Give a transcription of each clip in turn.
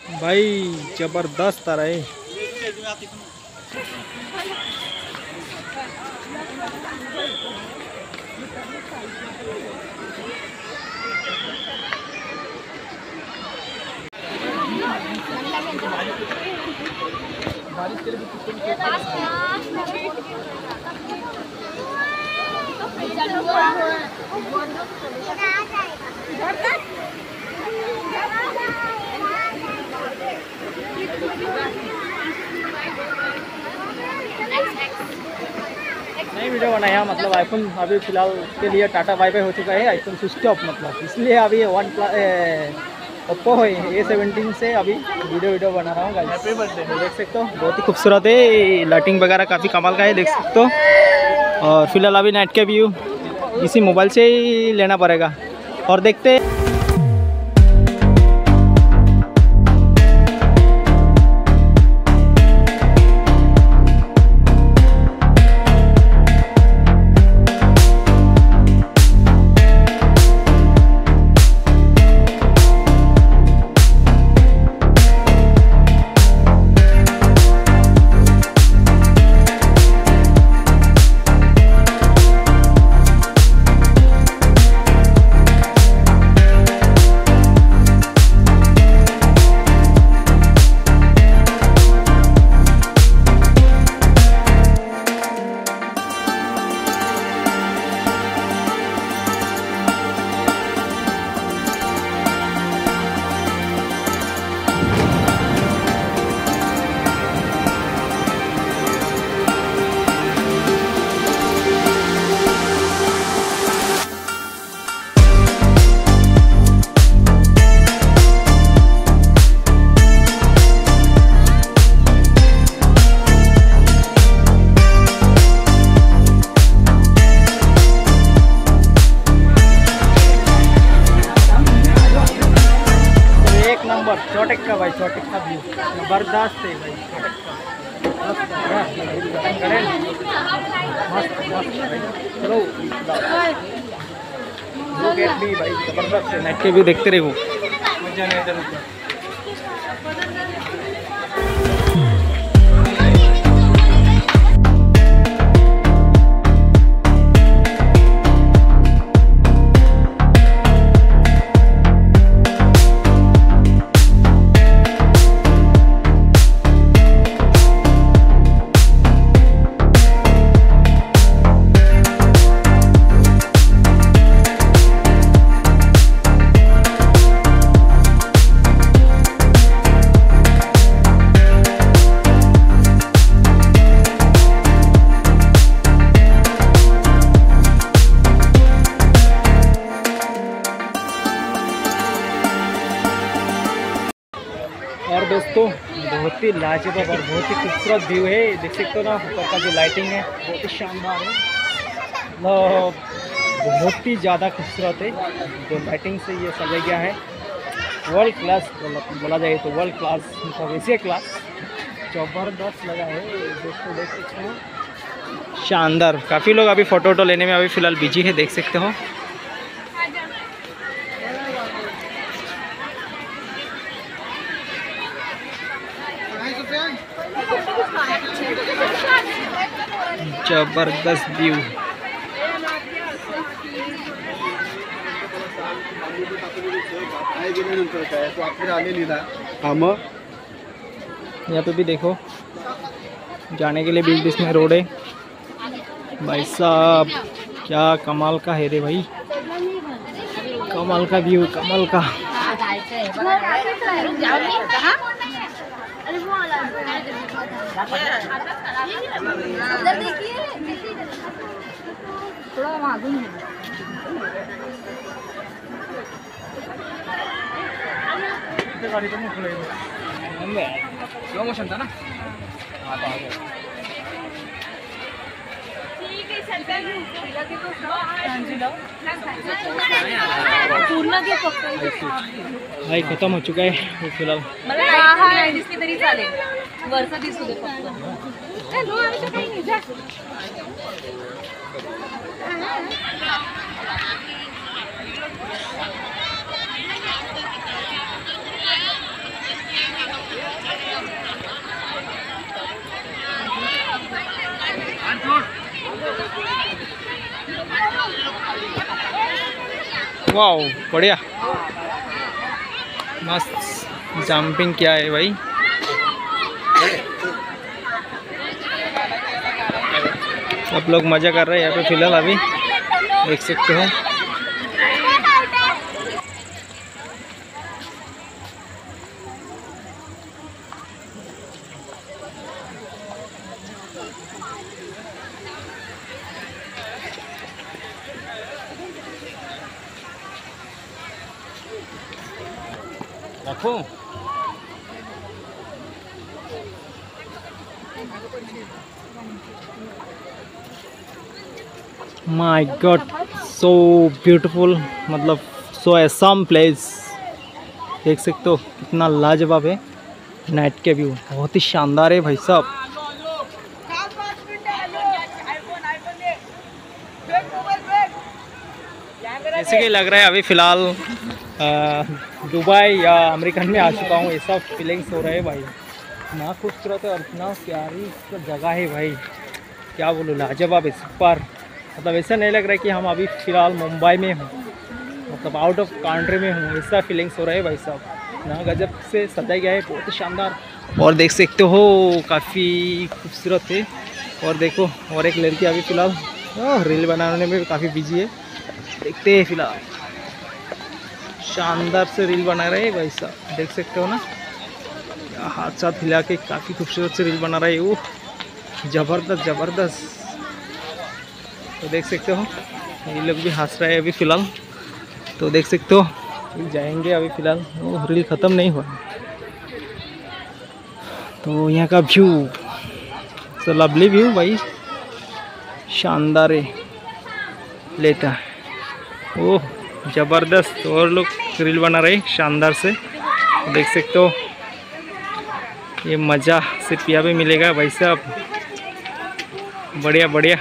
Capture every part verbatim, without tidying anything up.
भाई जबरदस्त आ रहा है। बारिश के लिए नहीं वीडियो बनाया, मतलब आईफोन अभी फ़िलहाल के लिए टाटा वाईफाई हो चुका है, आईफोन स्विच ऑफ, मतलब इसलिए अभी वन प्लस ओप्पो है ए सेवेंटीन से अभी वीडियो वीडियो बना रहा हूँ गाइस। देख सकते हो बहुत ही खूबसूरत है, लाइटिंग वगैरह काफ़ी कमाल का है, देख सकते हो। और फिलहाल अभी नाइट का व्यू इसी मोबाइल से ही लेना पड़ेगा। और देखते चौटक का भाई, चौटक का व्यू जबरदस्त है भाई, चौटक का मस्त मस्त भाई। चलो गेट भी भाई जबरदस्त है, नाइट के व्यू देखते रहो। मजा नहीं इधर ऊपर। और दोस्तों बहुत ही लाजवाब और बहुत ही खूबसूरत व्यू है, देख सकते हो ना, ऊपर का जो लाइटिंग है बहुत ही शानदार है, मतलब बहुत ही ज़्यादा खूबसूरत है। जो लाइटिंग से ये सजा गया है वर्ल्ड क्लास, बोला जाए तो वर्ल्ड क्लास, मतलब एशिया क्लास, जबरदस्त लगा है दोस्तों, देख सकते हो शानदार। काफ़ी लोग अभी फ़ोटो वोटो लेने में अभी फ़िलहाल बिजी है, देख सकते हो। जबरदस्त व्यू। यहाँ पे भी देखो, जाने के लिए बीच बीच में रोड है भाई साहब, क्या कमाल का है रे भाई, कमाल का व्यू, कमाल का। थोड़ा मालूम है गाड़ी तो मुख स्लो मोशन था ना। पूर्ण घे फक्त, भाई खत्म हो चुका है फिलहाल। मला हा दिसली तरी चालेल, वरचा दिसू दे फक्त। ए नो आम्ही काही नाही जा। वाओ बढ़िया, मस्त जंपिंग किया है भाई। सब लोग मज़ा कर रहे हैं यहाँ पे फिलहाल, अभी देख सकते हो। रखो माय गॉड, सो ब्यूटीफुल, मतलब सो असम प्लेस। देख सकते हो कितना लाजवाब है नाइट के व्यू, बहुत ही शानदार है भाई साहब। जैसे कि लग रहा है अभी फ़िलहाल दुबई या अमेरिकन में आ चुका हूँ, ऐसा फीलिंग्स हो रहा है भाई। इतना खूबसूरत है और इतना प्यारी इसका जगह है भाई, क्या बोलूँ, लाजवाब है, सुपर। मतलब ऐसा नहीं लग रहा है कि हम अभी फ़िलहाल मुंबई में हूँ, मतलब आउट ऑफ कंट्री में हूँ, ऐसा फीलिंग्स हो रहा है भाई साहब। ना गजब से सजाया गया है, बहुत ही शानदार। और देख सकते हो काफ़ी खूबसूरत है। और देखो और एक लड़की अभी फ़िलहाल रील बनाने में भी काफ़ी बिजी है, देखते हैं फ़िलहाल। शानदार से रील बना रहे हैं भाई साहब, देख सकते हो ना, हाथ साथ हिला के काफ़ी खूबसूरत से रील बना रहे हैं वो, ज़बरदस्त ज़बरदस्त। तो देख सकते हो ये लोग भी हंस रहे हैं अभी फ़िलहाल, तो देख सकते हो जाएंगे अभी फ़िलहाल, वो रील ख़त्म नहीं हुआ। तो यहाँ का व्यू तो लवली व्यू भाई, शानदार है, लेता है ओह ज़बरदस्त। और लोग रील बना रहे शानदार से, देख सकते हो। ये मज़ा सिर्फ यहाँ पे मिलेगा भाई साहब, बढ़िया बढ़िया,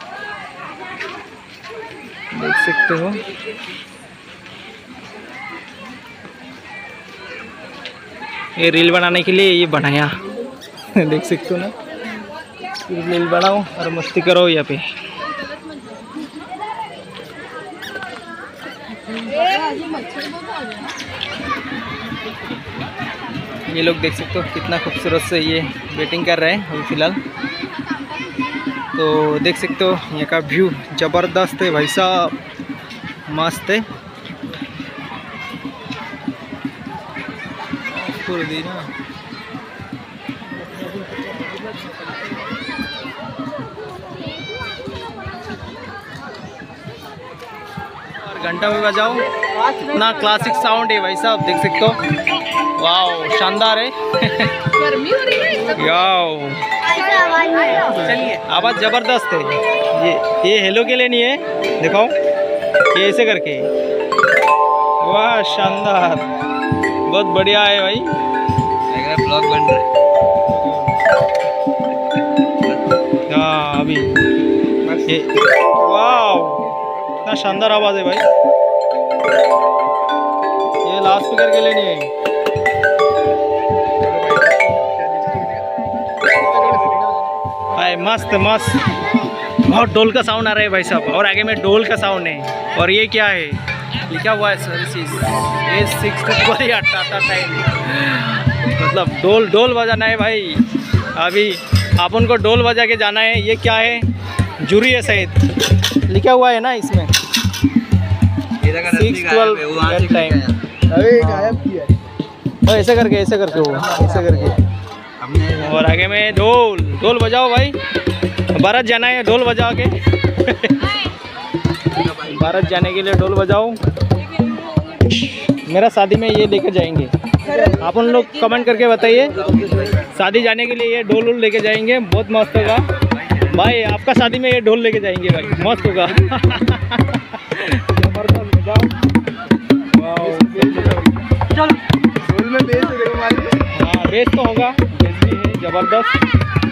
देख सकते हो। ये रील बनाने के लिए ये बनाया देख सकते हो ना, रील बनाओ और मस्ती करो यहाँ पे। ये लोग देख सकते हो कितना खूबसूरत से ये वेटिंग कर रहे हैं अभी फ़िलहाल। तो देख सकते हो यहाँ का व्यू ज़बरदस्त है भाई साहब, मस्त है। और घंटा भी बजाओ, इतना क्लासिक साउंड है भाई साहब, देख सकते हो। वाओ शानदार है गर्मी हो रही है याओ, आवाज़ ज़बरदस्त है। ये ये हेलो के लिए नहीं है, दिखाओ ये ऐसे करके, वाह शानदार, बहुत बढ़िया है भाई। ब्लॉग बन रहा है हाँ अभी ये, वाह इतना शानदार आवाज़ है भाई। ये लाउड स्पीकर के लिए नहीं है, भाई मस्त मस्त, बहुत डोल का साउंड आ रहा है भाई साहब। और आगे में डोल का साउंड है। और ये क्या है लिखा हुआ है services A six Tata time, मतलब डोल डोल बजाना है भाई। अभी आप उनको डोल बजा के जाना है। ये क्या है, जूरी है शायद, लिखा हुआ है ना इसमें सिक्स ट्वेल्व टाइम। ऐसे करके ऐसे करके वो ऐसे करके, और आगे में ढोल ढोल बजाओ भाई, भारत जाना है ढोल बजा के भारत जाने के लिए ढोल बजाओ। मेरा शादी में ये लेके जाएंगे, आप उन लोग कमेंट करके बताइए, शादी जाने के लिए ये ढोल वोल लेके जाएंगे, बहुत मस्त होगा भाई। आपका शादी में ये ढोल लेके जाएंगे भाई, मस्त होगा जबरदस्त बजाओ। ढोल में बेस है देखो भाई, हाँ बेस तो होगा, बेस भी है ज़बरदस्त।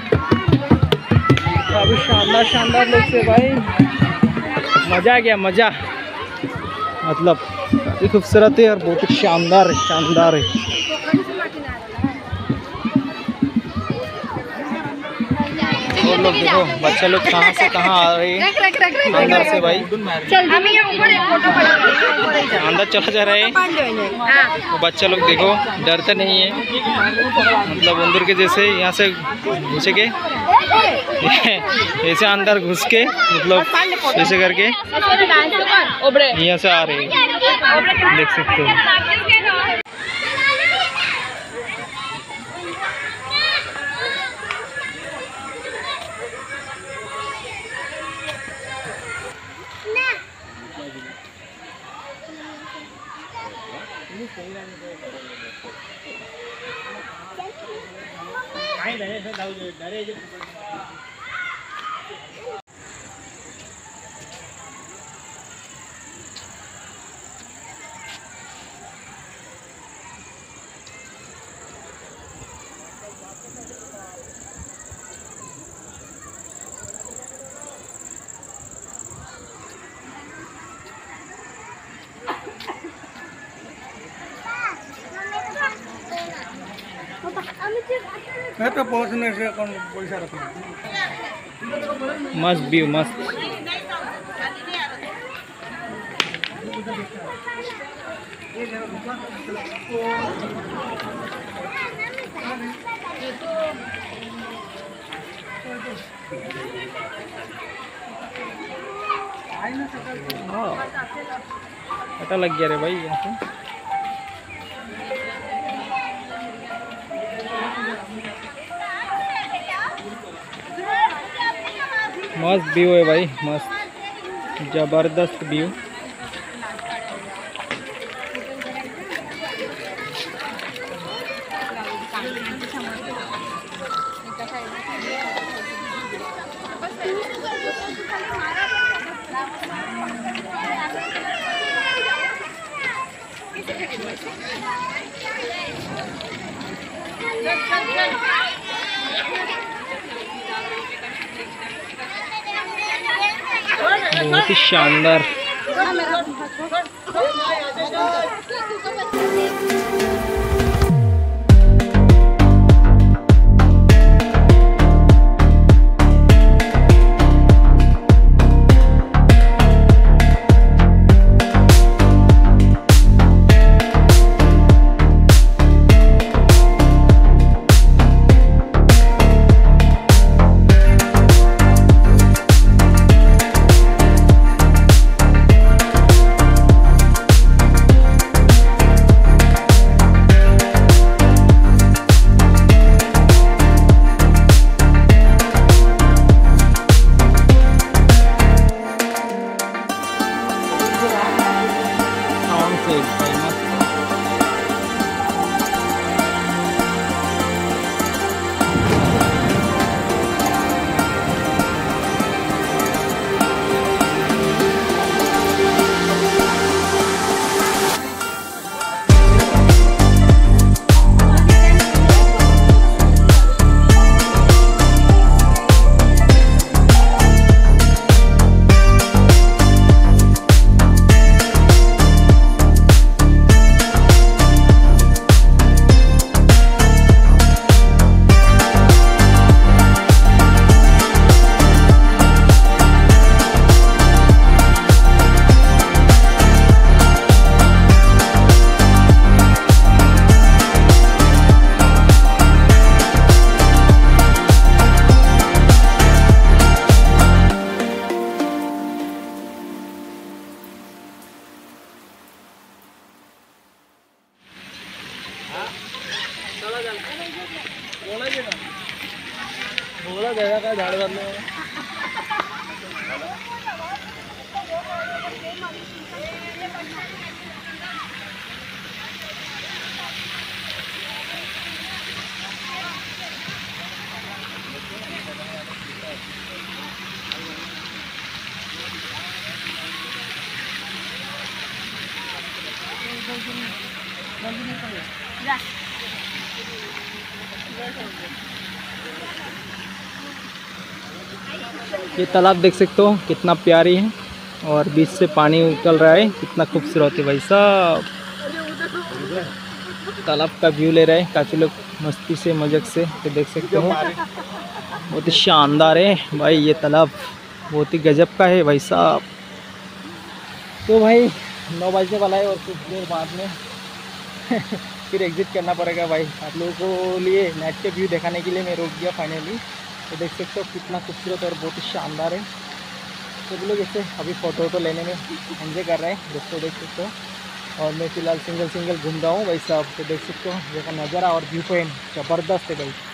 अभी शानदार शानदार लोग से भाई, मज़ा आ गया मज़ा, मतलब काफ़ी खूबसूरत है और बहुत ही शानदार है शानदार है। और लोग देखो, बच्चा लोग कहाँ से कहाँ आ रहे हैं अंदर से भाई। अंदर चला जा रहा है तो बच्चा लोग देखो डरते नहीं है, मतलब बंदर के जैसे यहाँ से घुसे के ऐसे अंदर घुस के मतलब ऐसे करके यहाँ से आ रहे हैं, देख सकते हो। तो पहुंचने से कौन पैसा रखना। मस्त व्यू, मस्त। पता लग गया रे भाई यहाँ से। मस्त व्यू है भाई, मस्त जबरदस्त व्यू। बहुत ही शानदार। बोला जगह का झाड़ करने ये तालाब देख सकते हो कितना प्यारी है और बीच से पानी उछल रहा है, कितना खूबसूरत है भाई साहब। तालाब का व्यू ले रहे हैं काफी लोग मस्ती से मजाक से, तो देख सकते हो बहुत ही शानदार है भाई, ये तालाब बहुत ही गजब का है भाई साहब। तो भाई नौ बजने वाला है और कुछ देर बाद में फिर एग्जिट करना पड़ेगा भाई। आप लोगों को लिए नाइट के व्यू दिखाने के लिए मैं रुक गया फाइनली। तो देख सकते हो कितना खूबसूरत और बहुत ही शानदार है। तो भी लोग ऐसे अभी फ़ोटो वोटो लेने में एंजॉय कर रहे हैं दोस्तों, देख सकते हो। और मैं फ़िलहाल सिंगल सिंगल घूम रहा हूँ भाई साहब। तो देख सकते हो जैसा नज़ारा और व्यू पॉइंट ज़बरदस्त है भाई।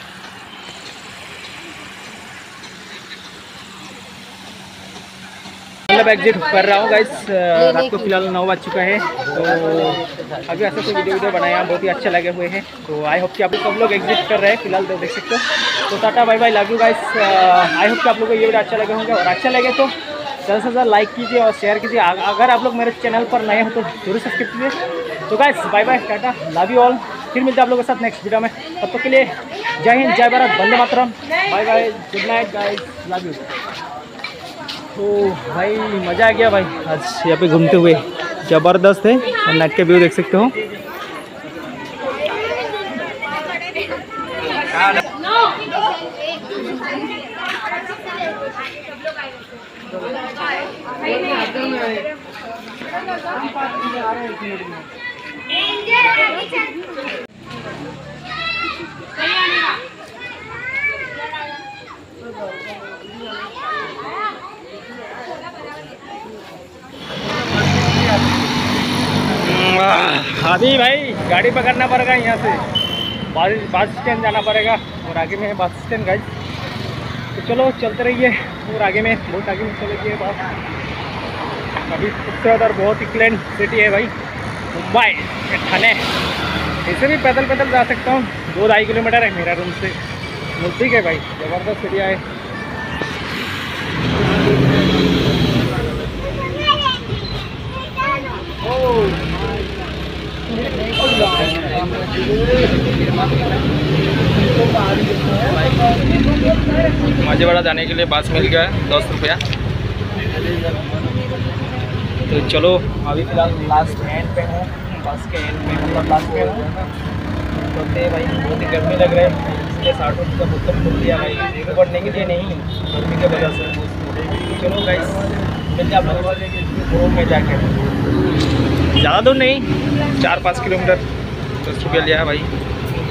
मतलब एग्जिट कर रहा हूँ गाइस, रात को फिलहाल नौ बज चुका है। तो अभी ऐसा कोई वीडियो वीडियो बनाया बहुत ही अच्छा लगे हुए हैं। तो आई होप कि आप लोग सब लोग एग्जिट कर रहे हैं फिलहाल, तो देख सकते हो। तो tata bye bye, love you guys. I hope कि आप लोगों को ये वीडियो अच्छा लगे होंगे, और अच्छा लगे तो ज़्यादा से ज़्यादा लाइक कीजिए और शेयर कीजिए। अगर आप लोग मेरे चैनल पर नए हो तो जरूर सब्सक्राइब कीजिए। तो guys bye bye, tata, love you all. फिर मिलते हैं आप लोगों के साथ नेक्स्ट वीडियो में। तब तक के लिए जय हिंद, जय भारत, वंदे मातरम, bye bye, good night guys, love you. तो भाई मज़ा आ गया भाई आज यहाँ पे घूमते हुए, ज़बरदस्त है। और नाइट का व्यू देख सकते हो। अभी भाई गाड़ी पकड़ना पड़ेगा, यहाँ से बस बस स्टैंड जाना पड़ेगा, और आगे में है बस स्टैंड गाइस। तो चलो चलते रहिए, और आगे में बहुत आगे में चलेगी बस। अभी खूबसूरत और बहुत ही क्लीन सिटी है भाई मुंबई ठाणे। ऐसे भी पैदल पैदल जा सकता हूँ, दो ढाई किलोमीटर है मेरा रूम से। नज़दीक है भाई, ज़बरदस्त एरिया है। माजेवाड़ा जाने के लिए बस मिल गया है दस रुपया। तो चलो अभी फिलहाल लास्ट एंड पे हूँ, बस के एंड पे मतलब लास्ट पे हूँ। तो भाई बहुत ही गर्मी लग रहा है, इसलिए साठ रुपये का बोतल खोल दिया भाई, पढ़ने के लिए नहीं, गर्मी की वजह से। चलो गाइस मिलते आप लोगों में जाके, ज़्यादा दूर नहीं, चार पाँच किलोमीटर, दस रुपया लिया है भाई।